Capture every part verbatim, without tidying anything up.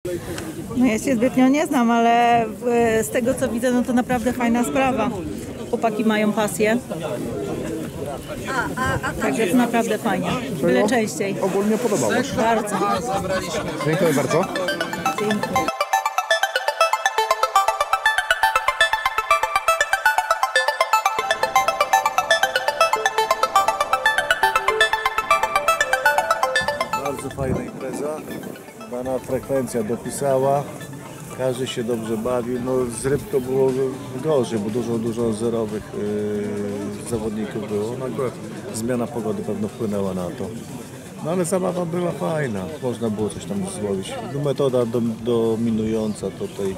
No ja się zbytnio nie znam, ale z tego co widzę, no to naprawdę fajna sprawa. Chłopaki mają pasję. Także jest naprawdę fajnie. Byle częściej. Ogólnie podobało się. Bardzo. Dziękuję bardzo. Dziękuję. Bardzo fajna impreza. Pana frekwencja dopisała. Każdy się dobrze bawił. No, z ryb to było gorzej, bo dużo, dużo zerowych yy, zawodników było. No, akurat zmiana pogody pewno wpłynęła na to. No ale zabawa była fajna. Można było coś tam złowić. No, metoda dom, dominująca to tej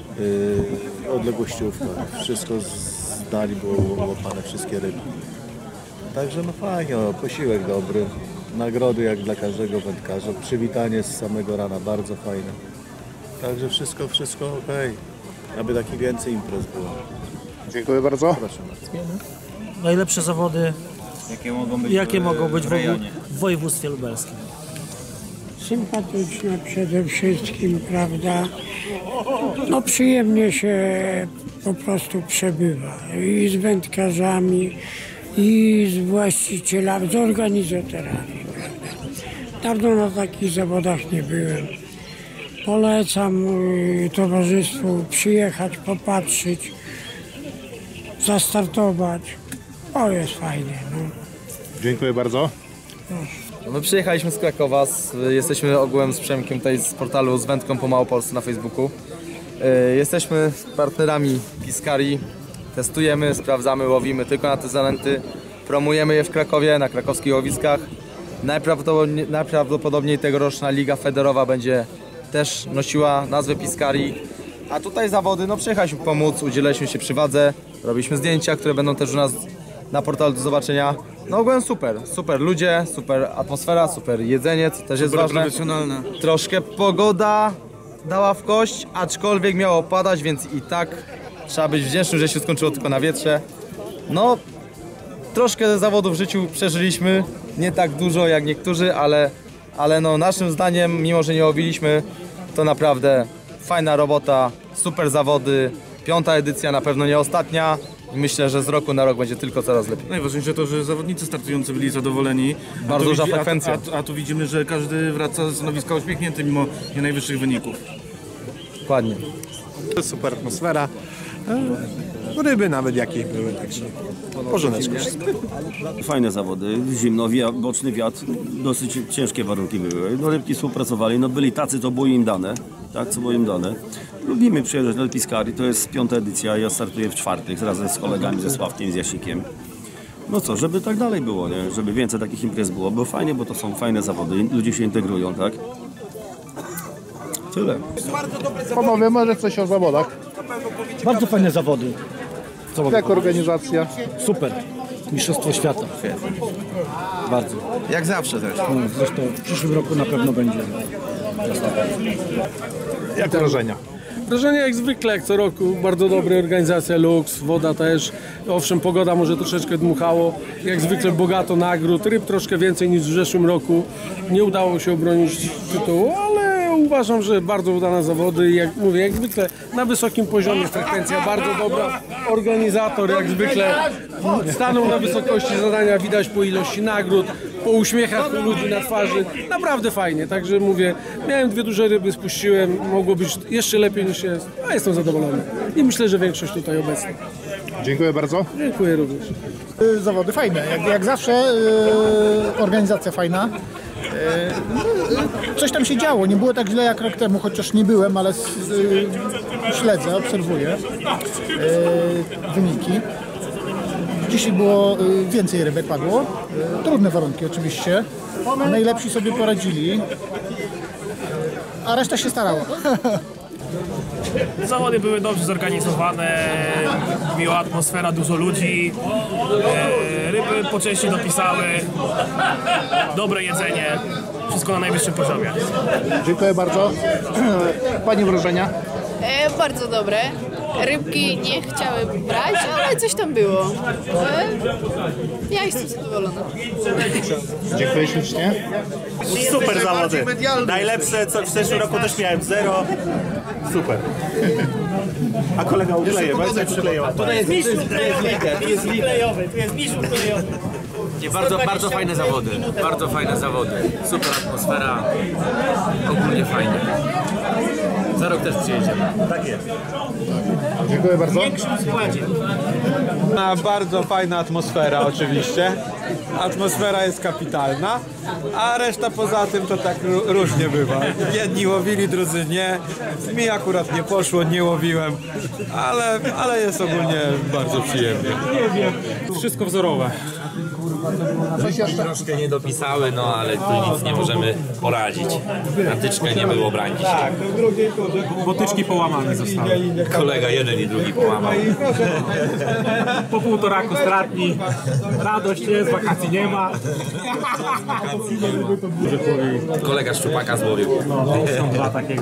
yy, odległościówka. Wszystko zdali, było łapane wszystkie ryby. Także no fajnie, no, posiłek dobry. Nagrody jak dla każdego wędkarza. Przywitanie z samego rana bardzo fajne. Także wszystko, wszystko ok. Aby takich więcej imprez było. Dziękuję bardzo. Proszę bardzo. Najlepsze zawody, Jakie mogą być, jakie w, mogą być w, w, rejonie. w województwie lubelskim. Sympatyczne przede wszystkim, prawda? No przyjemnie się po prostu przebywa. I z wędkarzami, i z właścicielami, z organizatorami, prawda? Dawno na takich zawodach nie byłem. Polecam y, towarzystwu przyjechać, popatrzeć, zastartować. O, jest fajnie. No. Dziękuję bardzo. My przyjechaliśmy z Krakowa, z, jesteśmy ogółem z Przemkiem tutaj z portalu z Wędką po Małopolsce na Facebooku. Yy, jesteśmy partnerami Piskari, testujemy, sprawdzamy, łowimy tylko na te zanęty. Promujemy je w Krakowie, na krakowskich łowiskach. Najprawdopodobniej, najprawdopodobniej tegoroczna Liga Federowa będzie też nosiła nazwę Piskari. A tutaj zawody, no przyjechaliśmy pomóc, udzieliliśmy się przy wadze, robiliśmy zdjęcia, które będą też u nas na portalu do zobaczenia. No ogółem super, super ludzie, super atmosfera, super jedzenie, co też jest Super ważne. profesjonalne. Troszkę pogoda dała w kość, aczkolwiek miało padać, więc i tak trzeba być wdzięcznym, że się skończyło tylko na wietrze. No, troszkę zawodów w życiu przeżyliśmy, nie tak dużo jak niektórzy, ale, ale no naszym zdaniem, mimo że nie łowiliśmy, to naprawdę fajna robota, super zawody, piąta edycja, na pewno nie ostatnia. I myślę, że z roku na rok będzie tylko coraz lepiej. Najważniejsze to, że zawodnicy startujący byli zadowoleni. A Bardzo tu duża widzi- frekwencja. A, a, a tu widzimy, że każdy wraca z stanowiska uśmiechnięty mimo nie najwyższych wyników. Dokładnie. Super atmosfera. E, ryby nawet jakieś były, także porządeczko. Fajne zawody, zimno, wia- boczny wiatr, dosyć ciężkie warunki były. No rybki współpracowali, no byli tacy, co było im dane, tak, co było im dane. Lubimy przyjeżdżać do Piskari, to jest piąta edycja, ja startuję w czwartych razem z kolegami, ze Sławkiem, z Jasikiem. No co, żeby tak dalej było, nie? Żeby więcej takich imprez było, bo fajnie, bo to są fajne zawody, ludzie się integrują, tak? Tyle. Panowie, może coś o zawodach. Bardzo fajne zawody. Jak organizacja? Super. Mistrzostwo świata. Bardzo. Jak zawsze też. No, zresztą w przyszłym roku na pewno będzie. Jak wrażenia? Wrażenie jak zwykle, jak co roku, bardzo dobra organizacja, luks, woda też, owszem pogoda może troszeczkę dmuchało, jak zwykle bogato nagród, ryb troszkę więcej niż w zeszłym roku, nie udało się obronić tytułu, ale uważam, że bardzo udane zawody i jak mówię, jak zwykle na wysokim poziomie, frekwencja bardzo dobra, organizator jak zwykle stanął na wysokości zadania, widać po ilości nagród, po uśmiechach u ludzi na twarzy, naprawdę fajnie, także mówię, miałem dwie duże ryby, spuściłem, mogło być jeszcze lepiej niż jest, a jestem zadowolony i myślę, że większość tutaj obecna. Dziękuję bardzo. Dziękuję również. Zawody fajne, jak, jak zawsze yy, organizacja fajna. Yy, coś tam się działo, nie było tak źle jak rok temu, chociaż nie byłem, ale yy, śledzę, obserwuję yy, wyniki. Dzisiaj było yy, więcej rybek padło, yy, trudne warunki oczywiście, najlepsi sobie poradzili, yy, a reszta się starała. Zawody były dobrze zorganizowane, miła atmosfera, dużo ludzi, e, ryby po części dopisały, dobre jedzenie, wszystko na najwyższym poziomie. Dziękuję bardzo. Pani wrażenia? E, bardzo dobre. Rybki nie chciały brać, ale coś tam było. Ale ja jestem zadowolona. Dziękuję ślicznie. Super zawody. Najlepsze, co w zeszłym roku też miałem zero. Super. A kolega ukleje, bardzo przykleją. Tutaj jest mistrz uklejowy, tu jest uklejowy, tu jest mistrz uklejowy. Nie, bardzo, bardzo fajne zawody, bardzo fajne zawody, super atmosfera, ogólnie fajnie. Za rok też przyjedziemy. Tak jest. Dziękuję bardzo. W większym składzie. Bardzo fajna atmosfera oczywiście. Atmosfera jest kapitalna, a reszta poza tym to tak różnie bywa. Jedni łowili, drudzy nie. Mi akurat nie poszło, nie łowiłem, ale, ale jest ogólnie bardzo przyjemnie. Wszystko wzorowe. Troszkę nie dopisały, no ale tu nic nie możemy poradzić. Antyczkę nie było branić. Botyczki połamane zostały. Kolega jeden i drugi połamał. Po półtoraku stratni. Radość jest, wakacji nie ma. Kolega szczupaka złowił. No, są dwa takiego.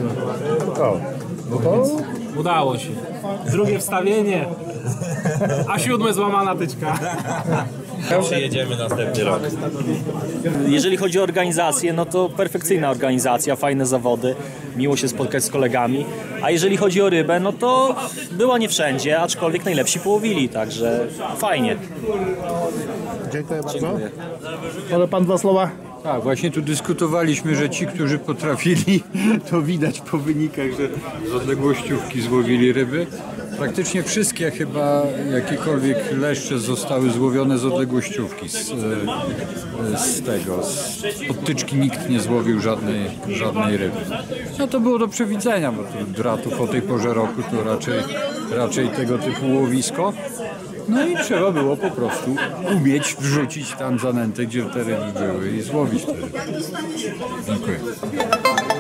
Udało się. Drugie wstawienie, a siódme złamana tyczka. Przyjedziemy następny rok. Jeżeli chodzi o organizację, no to perfekcyjna organizacja, fajne zawody, miło się spotkać z kolegami. A jeżeli chodzi o rybę, no to była nie wszędzie, aczkolwiek najlepsi połowili, także fajnie. Dziękuję bardzo. Dziękuję. Ale pan dwa słowa? Tak, właśnie tu dyskutowaliśmy, że ci, którzy potrafili, to widać po wynikach, że z odległościówki złowili ryby. Praktycznie wszystkie chyba jakiekolwiek leszcze zostały złowione z odległościówki. Z, z tego, z podtyczki nikt nie złowił żadnej, żadnej ryby. No to było do przewidzenia, bo tu dratów o tej porze roku to raczej, raczej tego typu łowisko. No i trzeba było po prostu umieć wrzucić tam zanętę, gdzie te ryby były i złowić te ryby. Dziękuję.